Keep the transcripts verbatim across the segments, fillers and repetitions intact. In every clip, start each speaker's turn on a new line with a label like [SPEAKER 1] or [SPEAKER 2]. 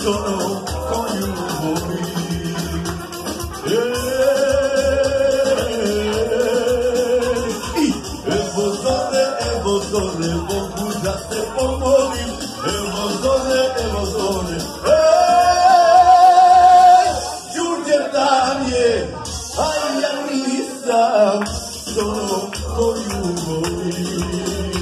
[SPEAKER 1] sono con Evo zore, evo zore, Bogu da se pomolim. Evo zore, evo zore, ej, jučer dan je, a ja nisam sono koju volim.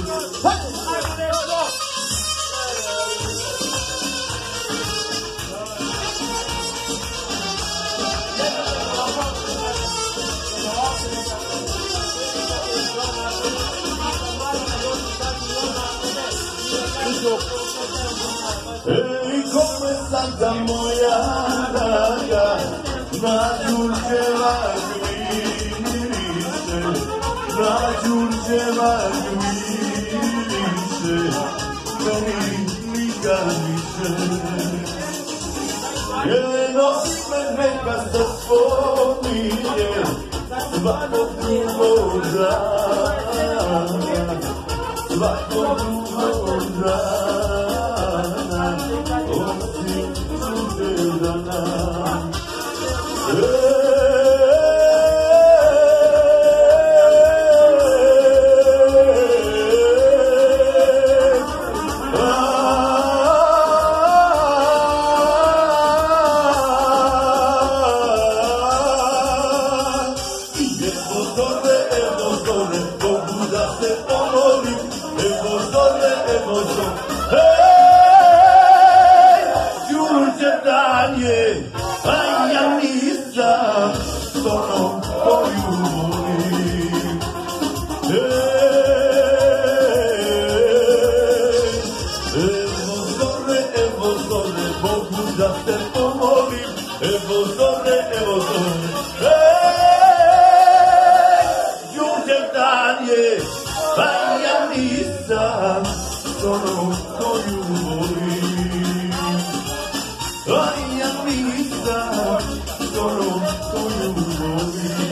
[SPEAKER 1] Ej, come Santa moja draga, na Đurđeva gminiše, na Đurđeva gminiše, meni nikad više. Jeleno ime neka se spominje, svakog drugog dana, svakog drugog dana, osim Đurđevdana. Sono koju volim.